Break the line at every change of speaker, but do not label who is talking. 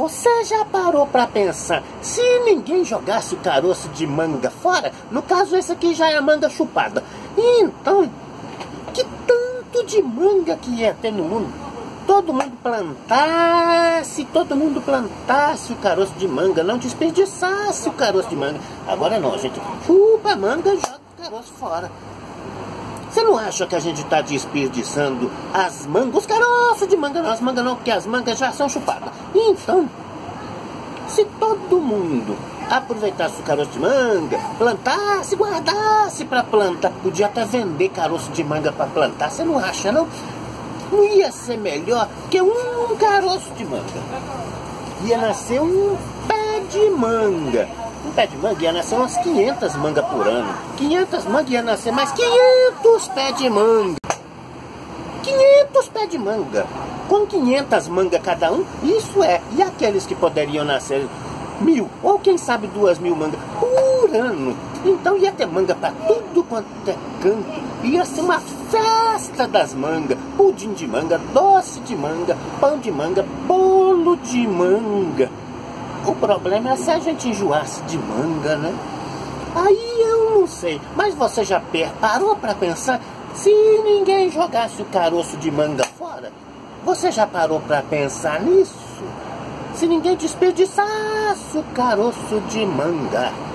Você já parou pra pensar, se ninguém jogasse o caroço de manga fora, no caso esse aqui já é a manga chupada, então, que tanto de manga que ia ter no mundo? Todo mundo plantasse o caroço de manga, não desperdiçasse o caroço de manga. Agora não, a gente chupa a manga e joga o caroço fora. Você não acha que a gente está desperdiçando as mangas, os caroços de manga não, as mangas não, porque as mangas já são chupadas. Então, se todo mundo aproveitasse o caroço de manga, plantasse, guardasse para plantar, podia até vender caroço de manga para plantar, você não acha não? Não ia ser melhor que um caroço de manga? Ia nascer um pé de manga. Um pé de manga ia nascer umas 500 mangas por ano. 500 mangas ia nascer mais 500 pés de manga. 500 pés de manga. Com 500 mangas cada um, isso é. E aqueles que poderiam nascer 1000, ou quem sabe 2000 mangas por ano. Então ia ter manga para tudo quanto é canto. Ia ser uma festa das mangas. Pudim de manga, doce de manga, pão de manga, bolo de manga. O problema é se a gente enjoasse de manga, né? Aí eu não sei. Mas você já parou para pensar, se ninguém jogasse o caroço de manga fora? Você já parou para pensar nisso? Se ninguém desperdiçasse o caroço de manga?